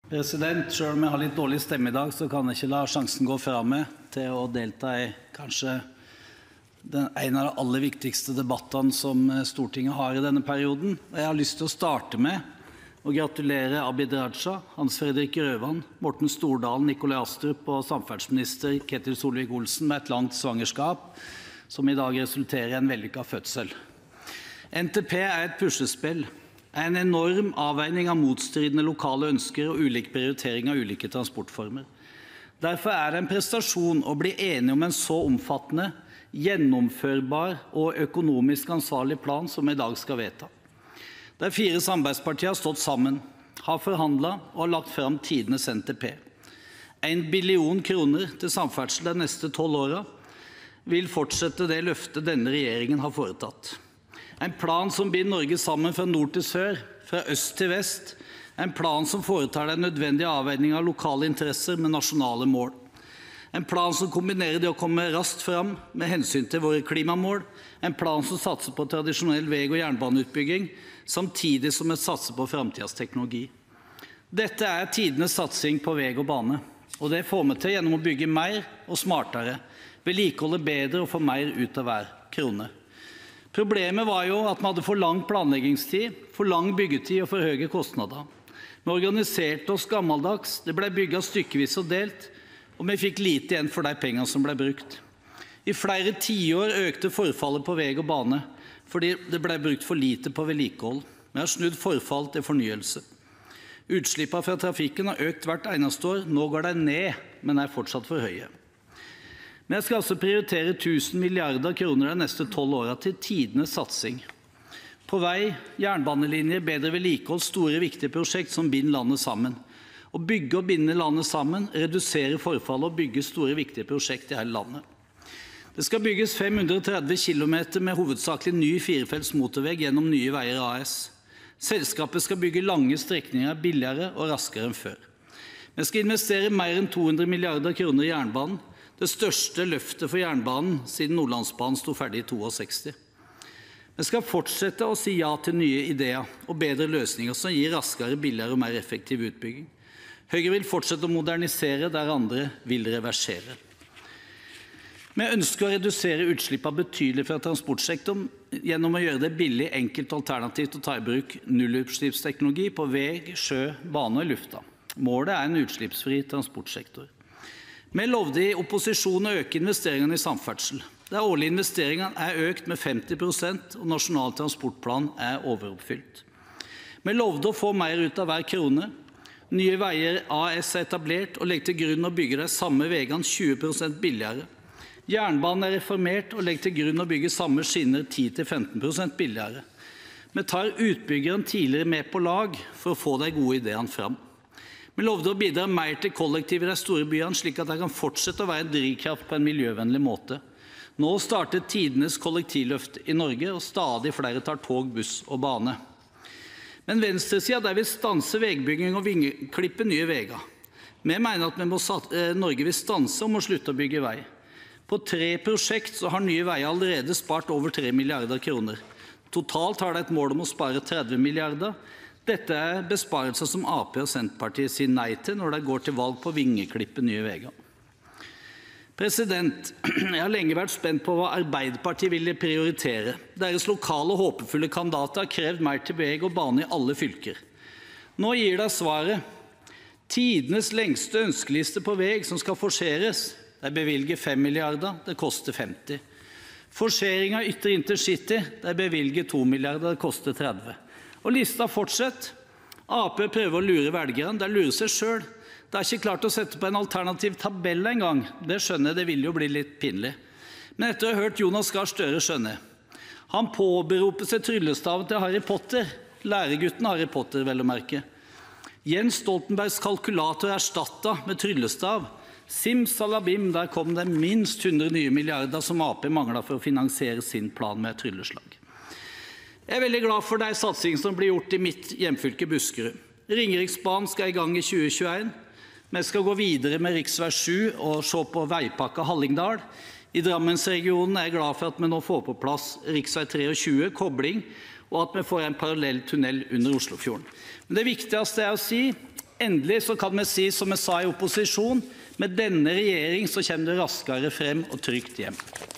President, selv om jeg har litt dårlig stemme i dag, så kan jeg ikke la sjansen gå fra meg til å delta i kanskje en av de aller viktigste debattene som Stortinget har i denne perioden. Jeg har lyst til å starte med å gratulere Abid Raja, Hans Fredrik Grøvan, Morten Stordalen, Nikolai Astrup og samferdselsminister Ketil Solvik-Olsen med et langt svangerskap, som i dag resulterer i en vellykket fødsel. NTP er et puslespill. En enorm avveining av motstridende lokale ønsker og ulik prioritering av ulike transportformer. Derfor er det en prestasjon å bli enige om en så omfattende, gjennomførbar og økonomisk ansvarlig plan som i dag skal vedta. De 4 samarbeidspartiene har stått sammen, har forhandlet og har lagt frem tidenes NTP. 1 billion kroner til samferdsel de neste 12 årene vil fortsette det løftet denne regjeringen har foretatt. En plan som binder Norge sammen fra nord til sør, fra øst til vest. En plan som foretar den nødvendige avveiningen av lokale interesser med nasjonale mål. En plan som kombinerer det å komme raskt fram med hensyn til våre klimamål. En plan som satser på tradisjonell vei- og jernbaneutbygging, samtidig som det satser på fremtidens teknologi. Dette er tidenes satsing på vei og bane, og det får vi til gjennom å bygge mer og smartere, vedlikeholde bedre og få mer ut av hver krone. Problemet var jo at vi hadde for lang planleggingstid, for lang byggetid og for høye kostnader. Vi organiserte oss gammeldags, det ble bygget stykkevis og delt, og vi fikk lite igjen for de pengene som ble brukt. I flere tiår økte forfallet på vei og bane, fordi det ble brukt for lite på vedlikehold. Vi har snudd forfall til fornyelse. Utslippene fra trafikken har økt hvert eneste år, nå går de ned, men er fortsatt for høye. Vi skal altså prioritere 1000 milliarder kroner de neste 12 årene til tidenes satsing. På vei, jernbanelinjer, bedre vedlikehold, store viktige prosjekt som binder landet sammen. Å bygge og binde landet sammen, redusere forfallet og bygge store viktige prosjekt i hele landet. Det skal bygges 530 kilometer med hovedsakelig ny 4-felts motorvei gjennom Nye Veier AS. Selskapet skal bygge lange strekninger billigere og raskere enn før. Vi skal investere mer enn 200 milliarder kroner i jernbanen, det største løftet for jernbanen siden Nordlandsbanen sto ferdig i 62. Vi skal fortsette å si ja til nye ideer og bedre løsninger som gir raskere, billigere og mer effektiv utbygging. Høyre vil fortsette å modernisere der andre vil reversere. Vi ønsker å redusere utslippene betydelig fra transportsektoren gjennom å gjøre det billig, enkelt og alternativt å ta i bruk nullutslippsteknologi på vei, sjø, bane og lufta. Målet er en utslippsfri transportsektor. Vi lovde i opposisjon å øke investeringene i samferdsel. De årlige investeringene er økt med 50%, og Nasjonal transportplan er overoppfylt. Vi lovde å få mer ut av hver krone. Nye Veier AS er etablert og legger til grunn å bygge de samme veiene 20% billigere. Jernbanen er reformert og legger til grunn å bygge samme skinner 10–15% billigere. Vi tar utbyggeren tidligere med på lag for å få de gode ideene fram. Vi lovde å bidra mer til kollektiv i de store byene, slik at de kan fortsette å være en drivkraft på en miljøvennlig måte. Nå starter tidenes kollektivløft i Norge, og stadig flere tar tog, buss og bane. Men venstresiden vil stanse veibygging og vingeklippe nye veier. Vi mener at Norge vil stanse og må slutte å bygge vei. På 3 prosjekt så har Nye Veier allerede spart over 3 milliarder kroner. Totalt har de et mål om å spare 30 milliarder. Dette er besparelser som Ap og Senterpartiet sier nei til når de går til valg på å vingeklippe nye veier. President, jeg har lenge vært spent på hva Arbeiderpartiet ville prioritere. Deres lokale håpefulle kandidater har krevd mer til vei og bane i alle fylker. Nå gir de svaret. Tidenes lengste ønskeliste på vei som skal forseres. De bevilger 5 milliarder, det koster 50. Forsering av ytre intercity, de bevilger 2 milliarder, det koster 30. Og lista fortsetter. Ap prøver å lure velgerne, de lurer seg selv. De har ikke klart å sette på en alternativ tabell en gang. Det skjønner jeg, det vil jo bli litt pinlig. Men etter å ha hørt Jonas Gahr Støre skjønner jeg. Han påberoper seg tryllestaven til Harry Potter. Læregutten Harry Potter, vel å merke. Jens Stoltenbergs kalkulator er erstattet med tryllestav. Simsalabim, der kom det minst 100 nye milliarder som Ap manglet for å finansiere sin plan med et trylleslag. Jeg er veldig glad for de satsingene som blir gjort i mitt hjemfylke Buskerud. Ringeriksbanen skal i gang i 2021. Vi skal gå videre med rv. 7 og se på veipakka Hallingdal. I Drammensregionen er jeg glad for at vi nå får på plass rv. 23, kobling, og at vi får en parallell tunnel under Oslofjorden. Men det viktigste er å si Endelig så kan vi si, som vi sa i opposisjon, med denne regjering så kommer det raskere frem og trygt hjem.